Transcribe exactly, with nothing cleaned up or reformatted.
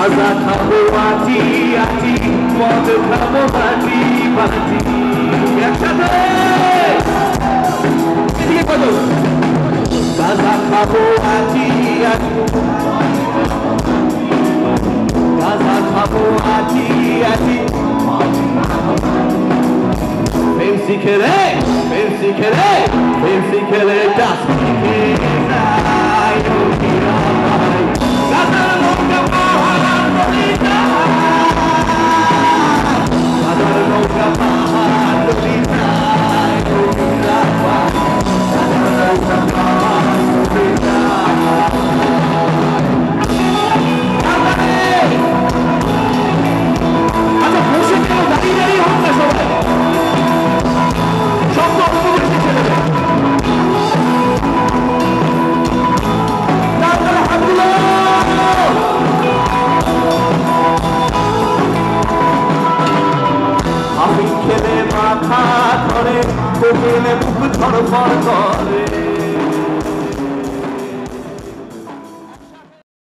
গাঁজা খাবো আটি আটি, মদ খাবো বাটি বাটি। একসাথে এদিকে কত? গাঁজা খাবো আটি আটি, গাঁজা খাবো আটি আটি। প্রেম শিখে রে, প্রেম শিখে রে, প্রেম শিখে রে, ডাস শিখে যায় গাঁজার নৌকা পাহাড় নদী যায়, গাঁজার নৌকা পাহাড় নদী যায়, গাঁজার নৌকা পাহাড় নদী যায়। আচ্ছা বসে কেন দাঁড়িয়ে দাঁড়িয়ে হোক না সবাই, সব তো অপরিষ্কার ছেড়ে দেয়। আমি খেলে মাথা ধরে, কোকিলে বুক ধরফর করে।